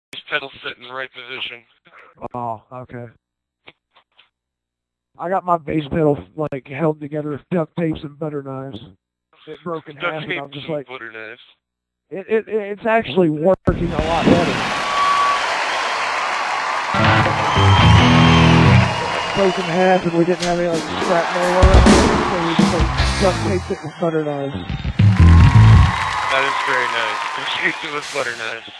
pedal set in the right position. Oh, okay. I got my bass pedal like held together with duct tapes and butter knives. It broke in half, and I'm just like, butter knives. It's actually working a lot better. Broke in half, and we didn't have any like shrapnel around it, so we just like duct taped it with butter knives. That is very nice. Taped it with butter knives.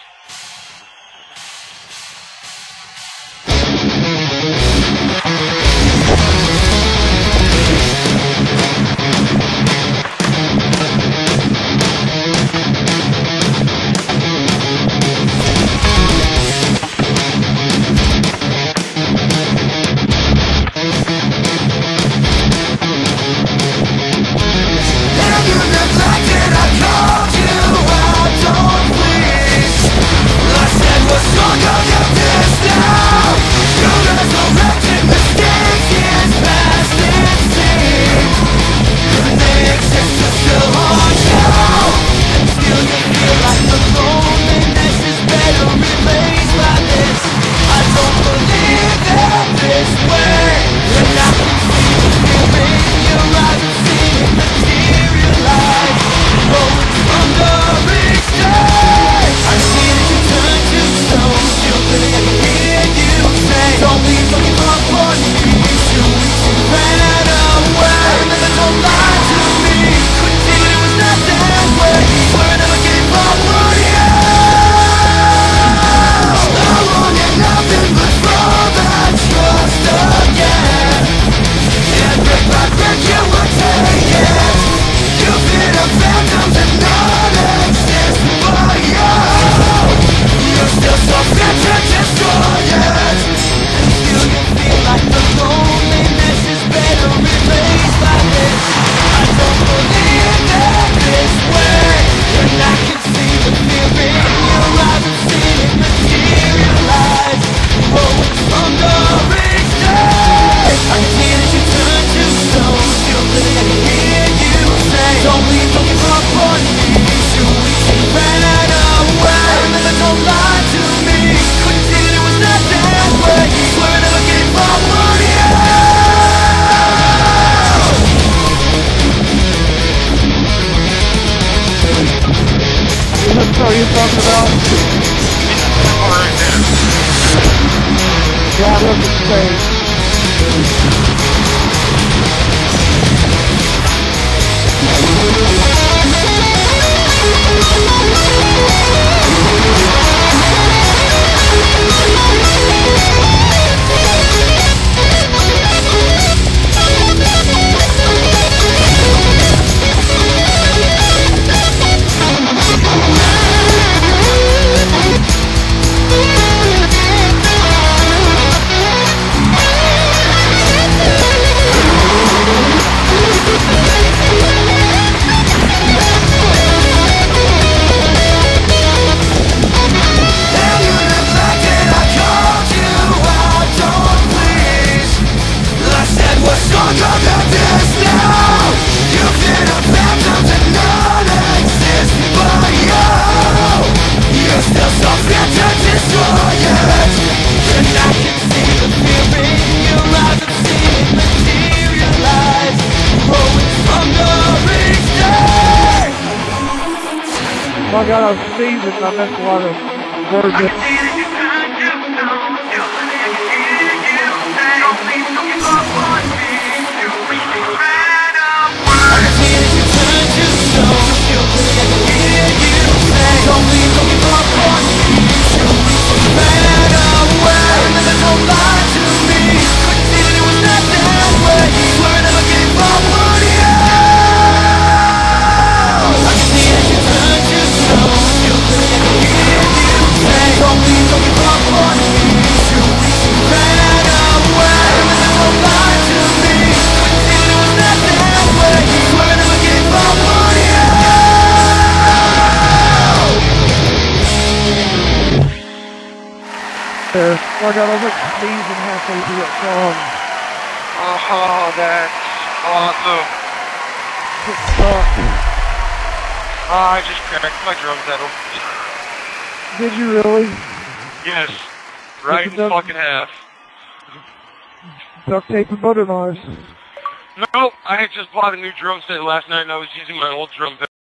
What are you talking about? Right there. Yeah, look at space. I got a sneeze and I missed a lot of words. I got over sneezing halfway through that song. Oh, that's awesome. I just cracked my drum pedal. Did you really? Yes. Right in fucking half. Duct tape and butter knives. No, I had just bought a new drum set last night and I was using my old drum